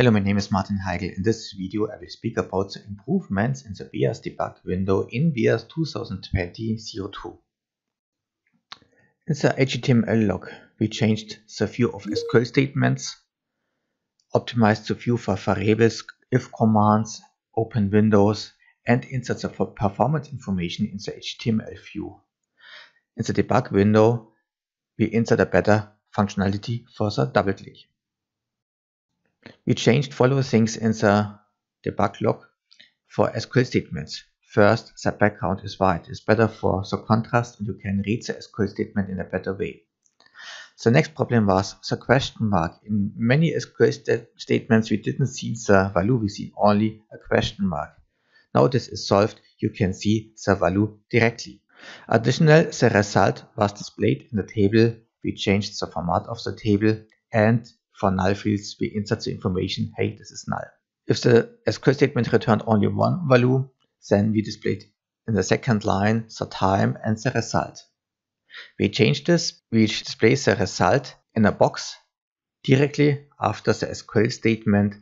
Hello, my name is Martin Heigl. In this video, I will speak about the improvements in the BIAS debug window in BIAS 2020-02. In the HTML log, we changed the view of SQL statements, optimized the view for variables, if commands, open windows, and insert the performance information in the HTML view. In the debug window, we insert a better functionality for the double click. We changed following things in the debug log for SQL statements. First, the background is white. It's better for the contrast and you can read the SQL statement in a better way. The next problem was the question mark. In many SQL statements we didn't see the value, we see only a question mark. Now this is solved, you can see the value directly. Additionally, the result was displayed in the table. We changed the format of the table, and for null fields we insert the information, hey, this is null. If the SQL statement returned only one value, then we displayed in the second line the time and the result. We changed this, we display the result in a box directly after the SQL statement.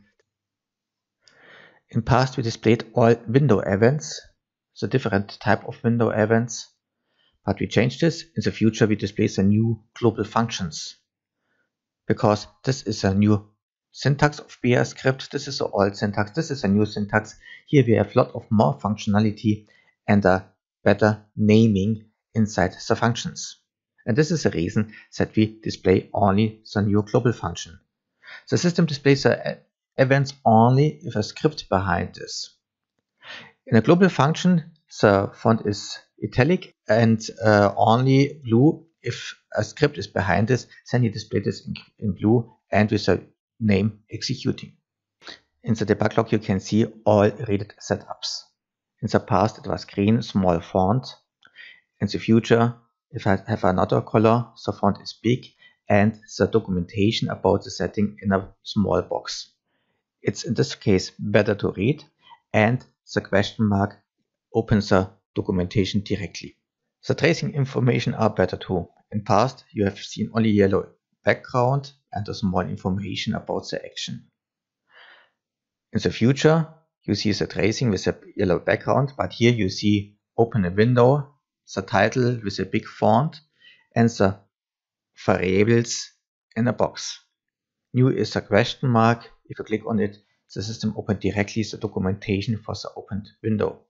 In past we displayed all window events, the different type of window events, but we changed this. In the future we display the new global functions, because this is a new syntax of BIAS script. This is the old syntax, this is a new syntax. Here we have a lot of more functionality and a better naming inside the functions. And this is the reason that we display only the new global function. The system displays the events only if a script behind this. In a global function, the font is italic and only blue. If a script is behind this, then you display this in blue and with the name executing. In the debug log you can see all rated setups. In the past it was green, small font. In the future, if I have another color, the font is big and the documentation about the setting in a small box. It's in this case better to read, and the question mark opens the documentation directly. The tracing information are better too. In past you have seen only yellow background and a small information about the action. In the future you see the tracing with a yellow background, but here you see open a window, the title with a big font and the variables in a box. New is the question mark. If you click on it, the system opens directly the documentation for the opened window.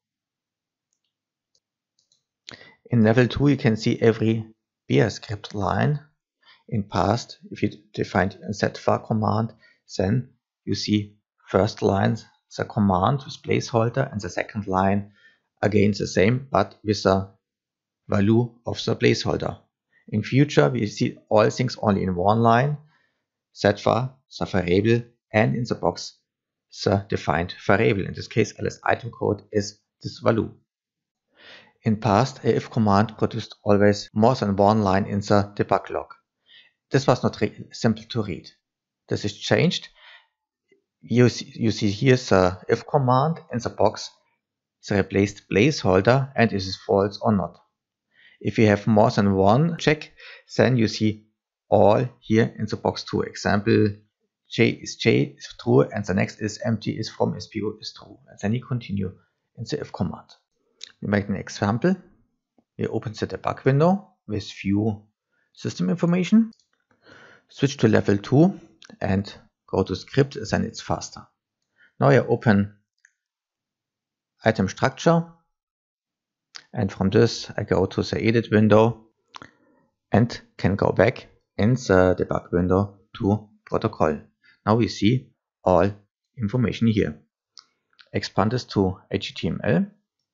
In level 2 you can see every BIAS script line. In past, if you defined a setvar command, then you see first line the command with placeholder and the second line again the same but with the value of the placeholder. In future we see all things only in one line, setvar, the variable, and in the box the defined variable. In this case ls item code is this value. In past, a if command produced always more than one line in the debug log. This was not simple to read. This is changed. You see here the if command in the box, the replaced placeholder, and is it false or not. If you have more than one check, then you see all here in the box too. Example, J is true and the next is empty is from SPO is true. And then you continue in the if command. We make an example. We open the debug window with view system information. Switch to level 2 and go to script, then it's faster. Now I open item structure, and from this I go to the edit window and can go back in the debug window to protocol. Now we see all information here. Expand this to HTML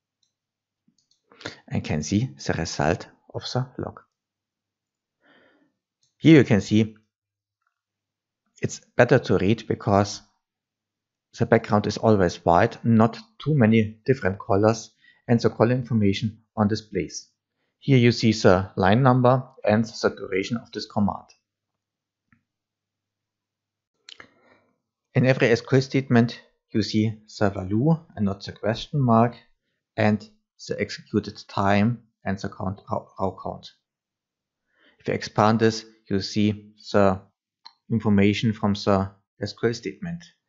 and can see the result of the log. Here you can see it's better to read because the background is always white, not too many different colors, and the color information on displays. Here you see the line number and the duration of this command. In every SQL statement you see the value and not the question mark, and the executed time and the row count. If you expand this, you see the information from the SQL statement.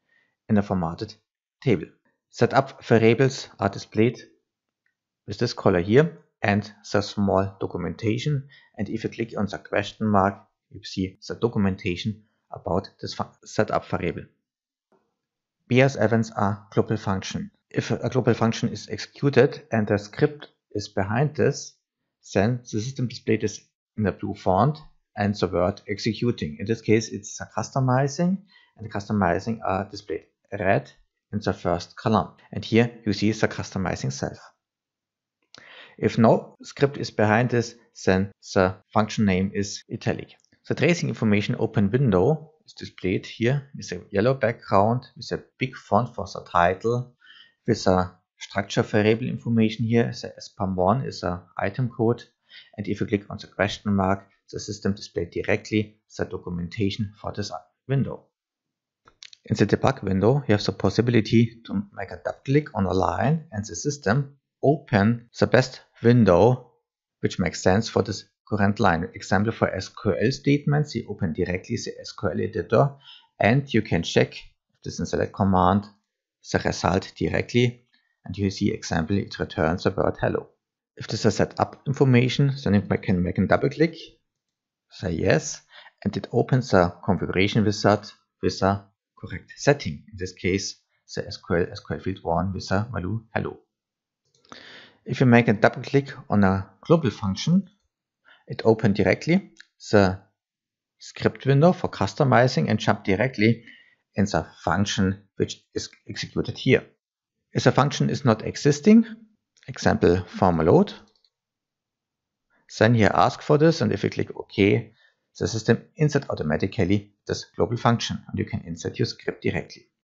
in a formatted table. Setup variables are displayed with this color here and the small documentation, and if you click on the question mark, you see the documentation about this setup variable. BS events are global function. If a global function is executed and the script is behind this, then the system displays this in a blue font and the word executing. In this case, it's a customizing, and the customizing are displayed red in the first column. And here you see the customizing self. If no script is behind this, then the function name is italic. The tracing information open window is displayed here with a yellow background, with a big font for the title, with a structure variable information here. The SPAM1 is an item code, and if you click on the question mark, the system displays directly the documentation for this window. In the debug window, you have the possibility to make a double click on a line and the system open the best window which makes sense for this current line. Example, for SQL statements, you open directly the SQL editor and you can check this in select command the result directly, and you see example it returns the word hello. If this is setup information, then you can make a double click, say yes, and it opens the configuration wizard with a correct setting. In this case, the SQL field 1 with a value hello. If you make a double click on a global function, it opens directly the script window for customizing and jump directly in the function which is executed here. If a function is not existing, example form load, then here ask for this, and if you click OK, the system insert automatically this global function and you can insert your script directly.